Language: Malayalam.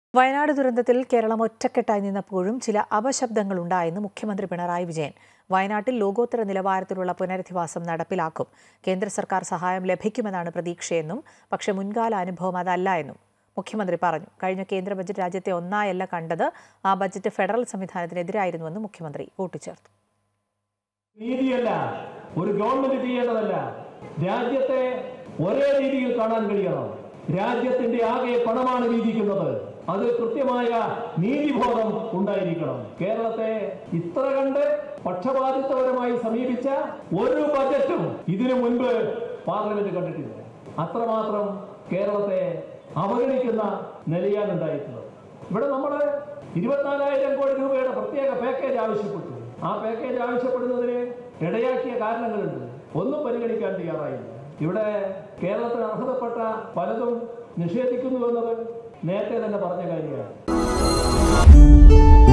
വയനാട് ദുരന്തത്തിൽ കേരളം ഒറ്റക്കെട്ടായി നിന്നപ്പോഴും ചില അപശബ്ദങ്ങളുണ്ടായെന്ന് മുഖ്യമന്ത്രി പിണറായി വിജയൻ. വയനാട്ടിൽ ലോകോത്തര നിലവാരത്തിലുള്ള പുനരധിവാസം നടപ്പിലാക്കും. കേന്ദ്ര സർക്കാർ സഹായം ലഭിക്കുമെന്നാണ് പ്രതീക്ഷയെന്നും പക്ഷേ മുൻകാല അനുഭവം അതല്ല എന്നും മുഖ്യമന്ത്രി പറഞ്ഞു. കഴിഞ്ഞ കേന്ദ്ര ബജറ്റ് രാജ്യത്തെ ഒന്നായല്ല കണ്ടത്, ആ ബജറ്റ് ഫെഡറൽ സംവിധാനത്തിനെതിരായിരുന്നുവെന്നും മുഖ്യമന്ത്രി കൂട്ടിച്ചേർത്തു. നീതിയല്ല, ഒരു ഗവൺമെന്റ് ചെയ്യേണ്ടതല്ല. രാജ്യത്തെ ഒരേ രീതിയിൽ കാണാൻ കഴിയണം. രാജ്യത്തിന്റെ ആകെ പണമാണ് വീതിക്കുന്നത്. അത് കൃത്യമായ നീതിബോധം ഉണ്ടായിരിക്കണം. കേരളത്തെ ഇത്ര കണ്ട് പക്ഷപാതിത്വപരമായി സമീപിച്ച ഒരു ബജറ്റും ഇതിനു മുൻപ് പാർലമെന്റ് കണ്ടിട്ടില്ല. അത്രമാത്രം കേരളത്തെ അവഗണിക്കുന്ന നിലയാണ് ഉണ്ടായിട്ടുള്ളത്. ഇവിടെ നമ്മൾ 24,000 കോടി രൂപയുടെ പ്രത്യേക പാക്കേജ് ആവശ്യപ്പെട്ടു. ആ പാക്കേജ് ആവശ്യപ്പെടുന്നതിന് ഇടയാക്കിയ കാരണങ്ങളുണ്ട്. ഒന്നും പരിഗണിക്കാൻ തയ്യാറായില്ല. ഇവിടെ കേരളത്തിന് അർഹതപ്പെട്ട പലതും നിഷേധിക്കുന്നുവെന്നത് നേരത്തെ തന്നെ പറഞ്ഞ കാര്യമാണ്.